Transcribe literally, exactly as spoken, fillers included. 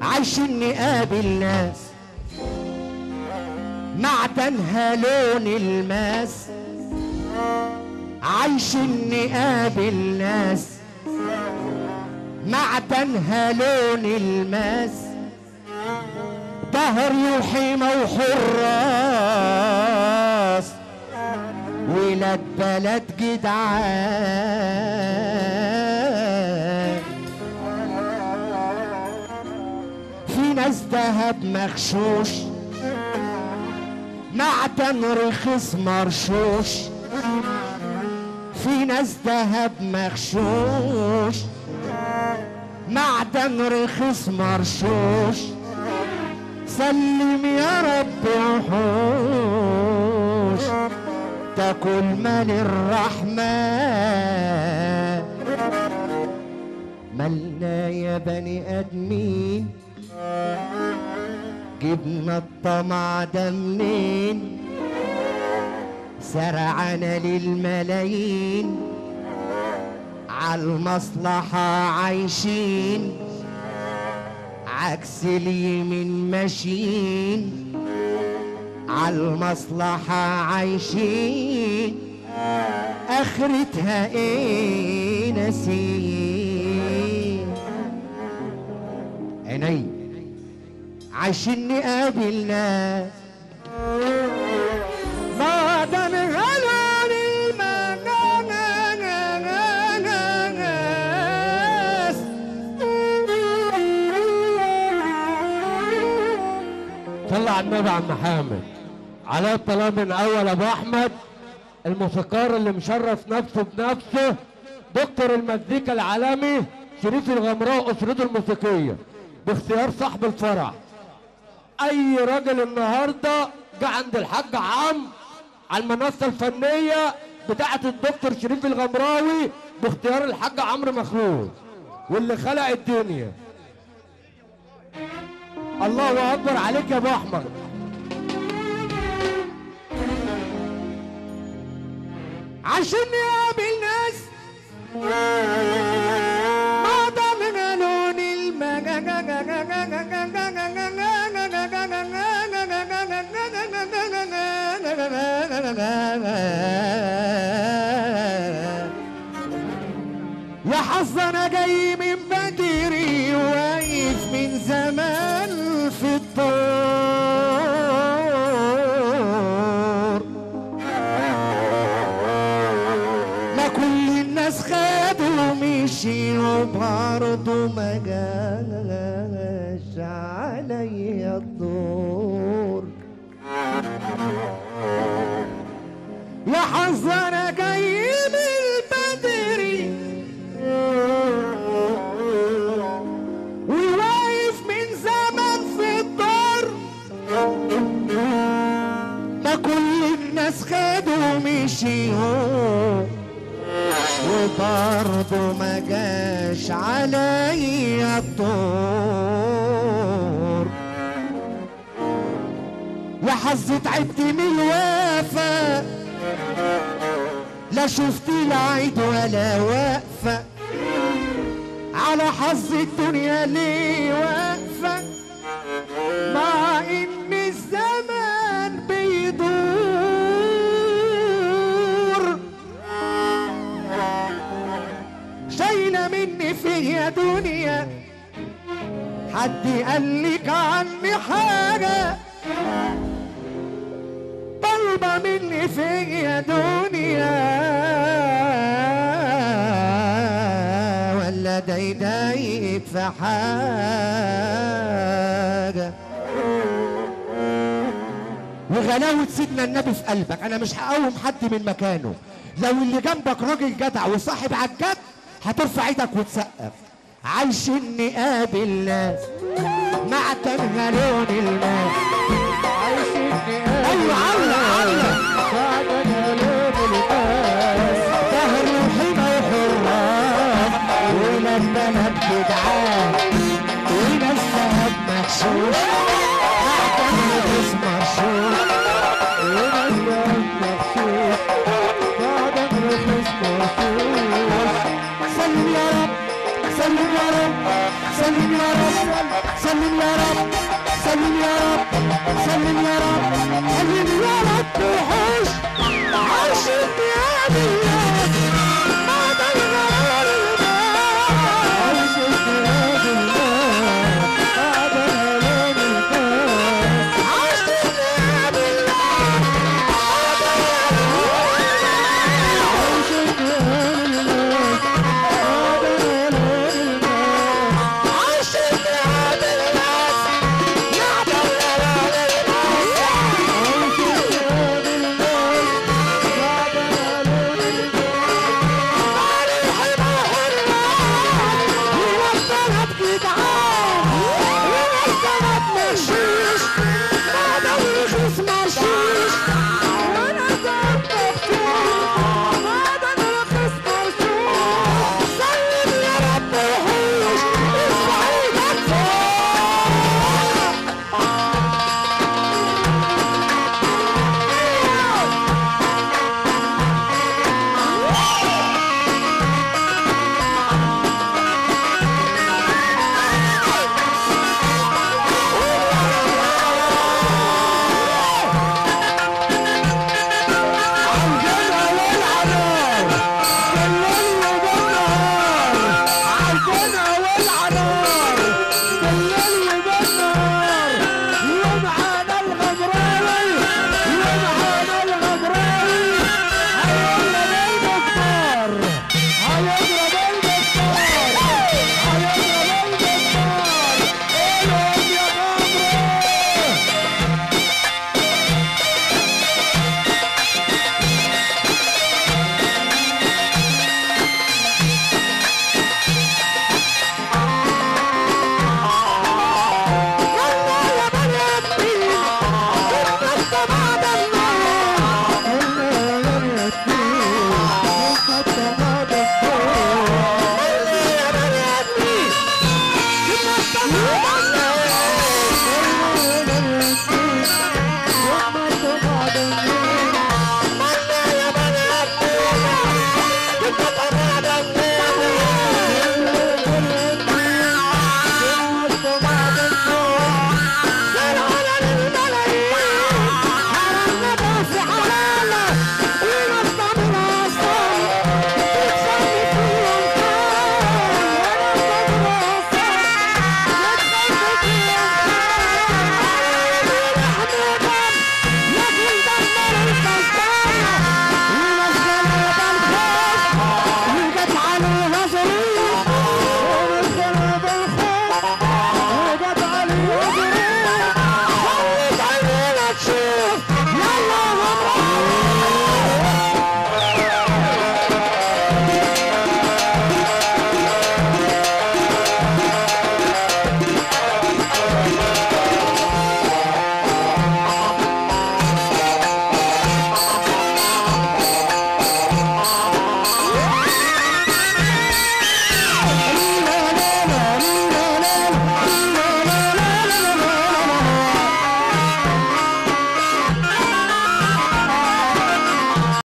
عايشين نقابل ناس معدنها لون الماس، عايشين نقابل ناس معدنها لون الماس، ظهر وحيمة وحراس ولاد بلد جدعان. في ناس دهب مغشوش معدن رخيص مرشوش، في ناس دهب مغشوش معدن رخيص مرشوش. سلم يا رب وحوش تاكل مال الرحمن. مالنا يا بني ادمين جبنا الطمع ده منين؟ سرعنا للملايين عالمصلحة عايشين، عكس اليمين ماشيين عالمصلحة عايشين. اخرتها ايه نسيين؟ عيني عايشين نقابل ناس معدن غلون المناس. صلى على النبي عم حامد. علاء الطلاق من اول ابو احمد الموسيقار اللي مشرف نفسه بنفسه، دكتور المزيكا العالمي شريف الغمراء واسرته الموسيقيه باختيار صاحب الفرح. اي راجل النهارده جه عند الحاج عم على المنصه الفنيه بتاعه الدكتور شريف الغمراوي باختيار الحاج عمرو مخلوق واللي خلق الدنيا. الله اكبر عليك يا ابو احمد. عشان نقابل ناس معدن لون يا حظ انا جاي من بدري واقف من زمان في الدور. ما كل الناس خدوا مشي وبرضه ما جاش عليا الدور. يا حظ انا جاي من بدري وواقف من زمان في الدار. ما كل الناس خدوا مشيوا وبرضه ما جاش عليا الدور. يا حظ تعبت من الوفا لا شفت لا عيد ولا وقفة على حظ الدنيا ليه واقفة مع ان الزمان بيدور. شايلة مني فيا دنيا حد قالك عني حاجة طالبة مني فيا دنيا ولا ده يضايق في حاجة. وغلاوة سيدنا النبي في قلبك انا مش هقوم حد من مكانه. لو اللي جنبك راجل جدع وصاحب عالجد هترفع ايدك وتسقف. عايشين نقابل ناس معدنها لون الماس. عايشين نقابل ايوه علق علق معدنها لون الماس. ظهر وحيمة وحراس ولاد بلد جدعان وناس ذهب مغشوش معدن رخيص مرشوش وناس ذهب مغشوش معدن رخيص مرشوش. سلم يا رب سلم يا رب سلم يا رب سلم سلم يا رب سلم يا رب سلم يا رب سلم يا رب